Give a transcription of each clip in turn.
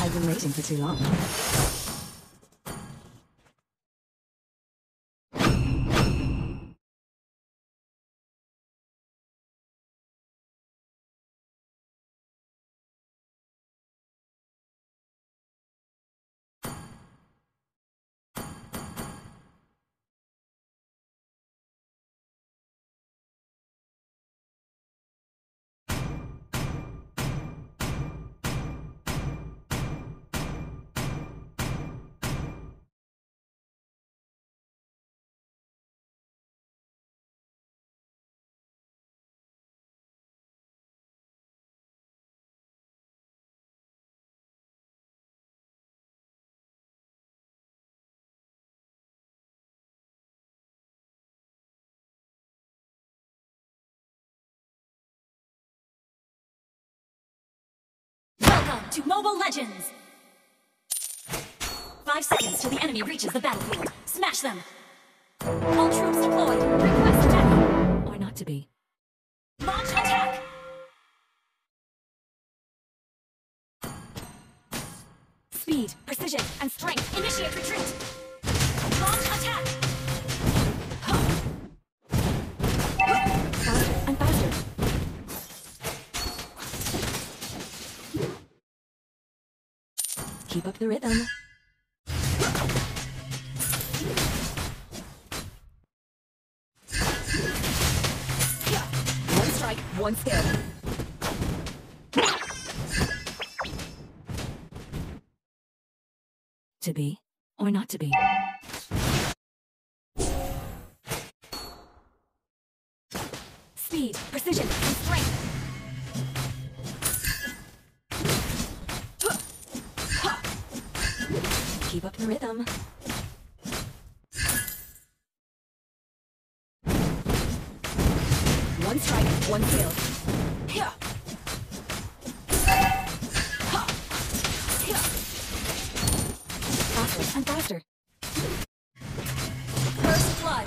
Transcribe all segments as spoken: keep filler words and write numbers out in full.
I've been waiting for too long. Welcome to Mobile Legends! Five seconds till the enemy reaches the battlefield. Smash them! All troops deployed. Request attack! Or not to be. Launch attack! Speed, precision, and strength. Initiate retreat! Launch attack! Faster and faster. Keep up the rhythm. One strike, one skill. To be or not to be. Speed, precision, and strength. Keep up the rhythm. One strike, one skill. Faster and faster. First blood.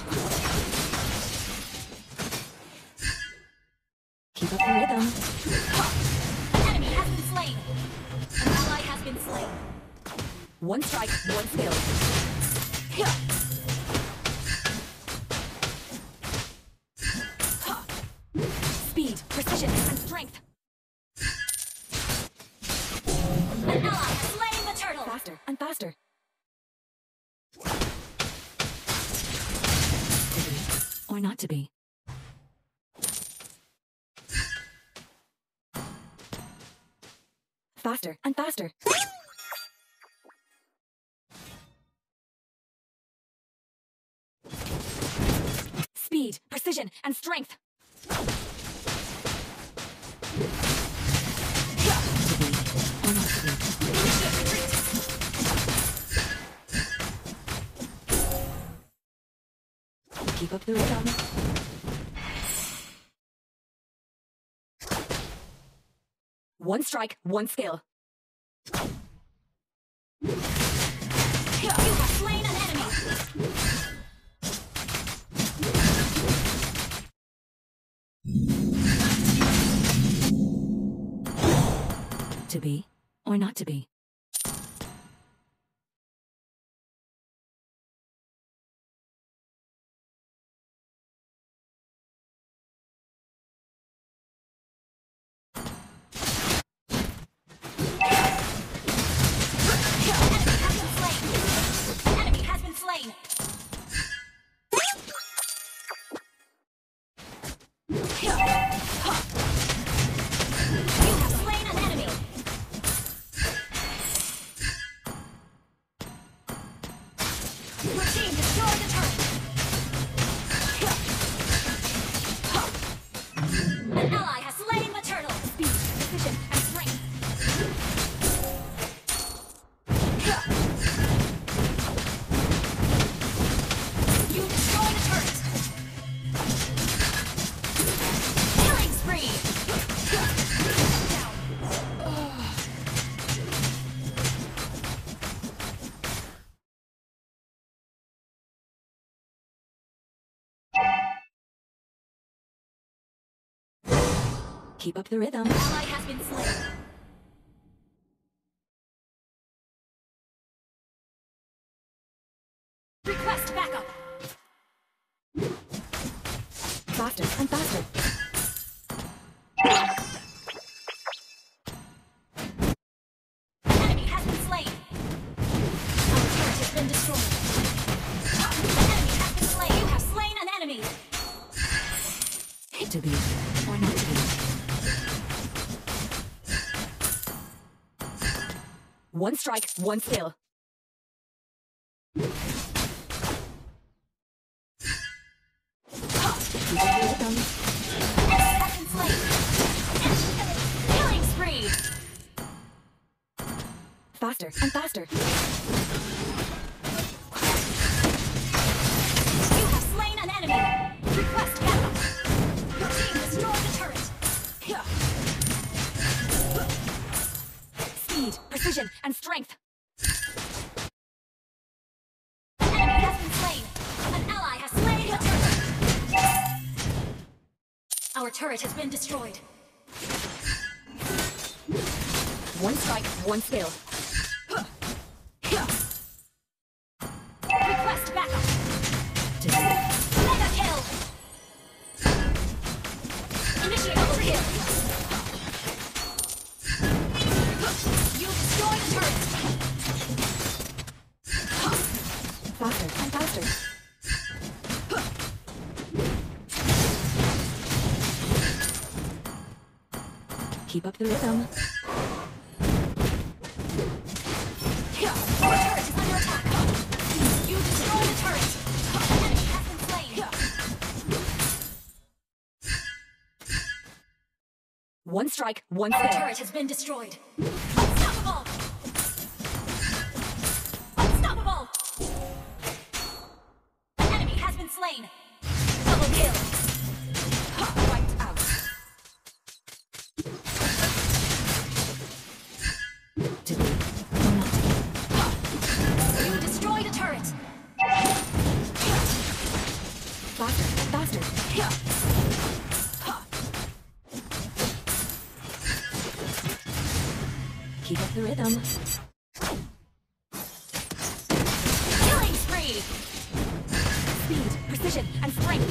Keep up the rhythm. An enemy has been slain. An ally has been slain. One strike, one skill. Speed, precision, and strength. An ally has slain the turtle. Faster and faster. To be or not to be. Faster and faster. Speed, precision, and strength. Or not to be. Keep up the rhythm. One strike, one skill. You have slain an enemy. To be or not to be. Enemy has been slain. You have slain an enemy. Your team destroyed the turret. An ally has slain the turtle. Speed, precision, and strength. You destroyed a turret. Killing spree. Keep up the rhythm. Ally has been slain. faster and faster. Enemy has been slain. Our turret has been destroyed. Enemy has been slain. You have slain an enemy. To be or not to be. One strike, one skill. Keep up the rhythm. Enemy has been slain. Killing spree. Faster and faster. You have slain an enemy. Request backup. Your team destroyed the turret. Speed, precision, and strength. Enemy has been slain. An ally has slain the turret. Our turret has been destroyed. One strike, one skill. Request backup. To be Mega kill. Initiate double kill. You destroyed the turret. faster and faster. Keep up the rhythm. Our turret is under attack. You destroy the turret. Enemy has been slain. One strike, one Our skill. turret has been destroyed. Unstoppable. Unstoppable. Enemy has been slain. Double kill. Wiped out. To be or not to be. You destroyed a turret. Faster, faster. Keep up the rhythm. Killing spree. Speed, precision, and strength.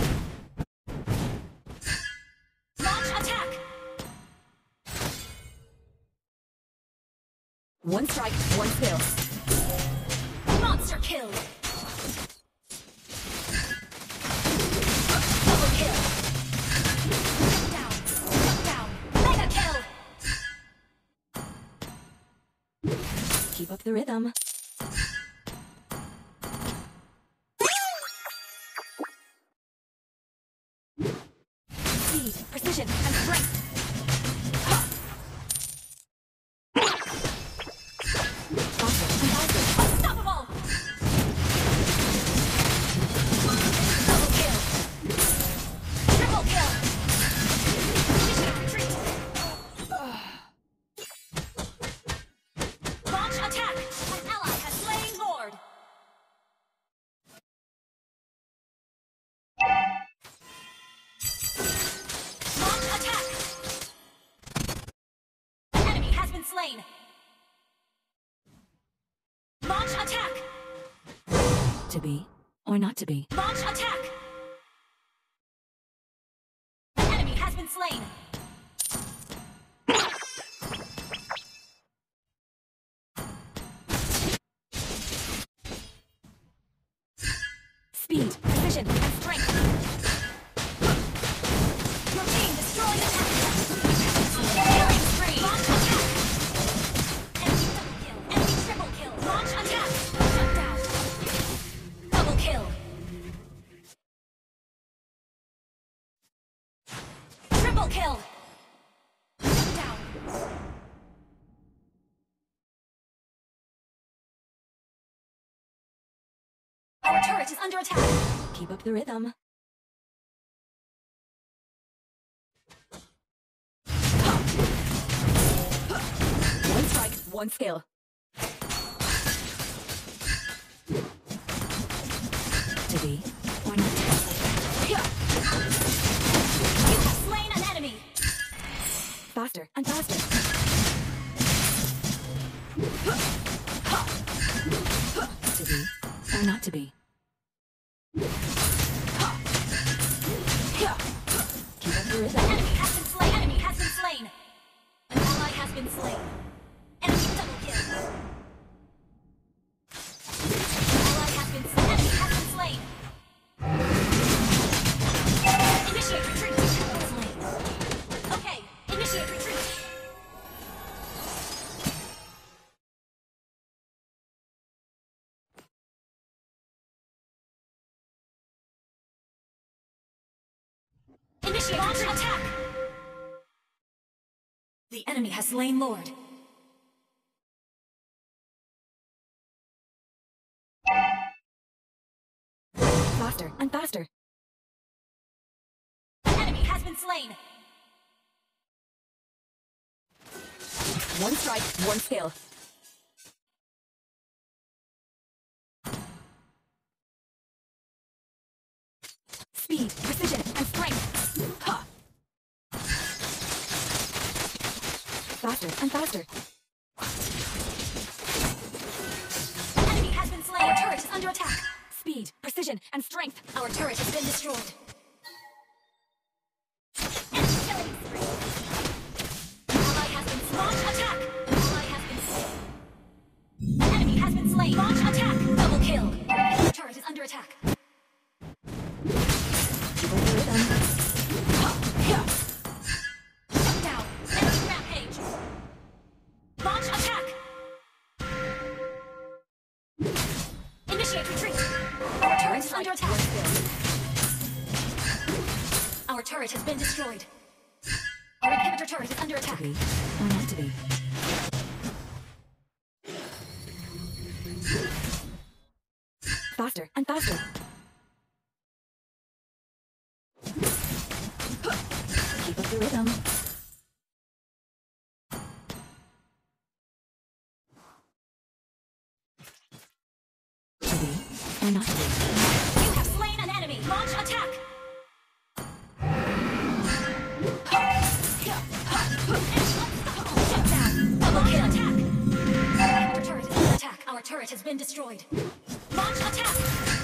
Launch attack. One strike, one skill. Monster kill. Double kill. Down. Down. Mega kill. Keep up the rhythm. Speed, precision, and strength. Faster and faster. Unstoppable. Double kill. Triple kill. Initiate retreat. Launch attack. An ally has slain Lord. Launch attack. Enemy has been slain. Launch attack. To be or not to be. Launch attack. Enemy has been slain. Speed, precision, and strength. Your team destroyed the turret. Killing spree. Launch attack. Enemy double kill. Enemy triple kill. Launch attack. Shut down. Double kill. Triple kill. Shut down. Our turret is under attack. Keep up the rhythm. One strike, one skill. To be or not to be. You have slain an enemy. Faster and faster. To be or not to be. through An them. enemy has been slain. Enemy has been slain. An ally has been slain. Enemy double kill. Ally has been slain. Enemy has been slain. Initiate retreat. Slain. Okay, initiate retreat. Initiate launch attack. The enemy has slain Lord. Faster and faster. An enemy has been slain. One strike, one skill. Speed, precision, and strength. Ha! Faster and faster. An enemy has been slain. Our turret is under attack. Speed, precision, and strength. Our turret has been destroyed. Enemy killing spree. Ally has been slain. Launch attack. Ally has been slain. An enemy has been slain. Launch attack. Double kill. Our turret is under attack. Keep up the rhythm. Ha! Yeah! Shut down. Enemy rampage. Launch attack. Initiate retreat. Our turret is under One attack. skill. Our turret has been destroyed. Our inhibitor turret is under attack. To be or not to be. Faster and faster. Keep up the rhythm. To be or not to be. You have slain an enemy. Launch attack. Shut down. Double kill attack. Our turret is under attack. Our turret has been destroyed. Launch attack.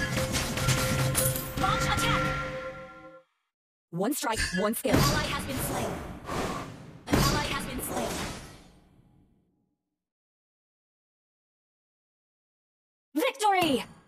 Launch attack. One strike, one skill. Ally has been slain. An ally has been slain. Victory!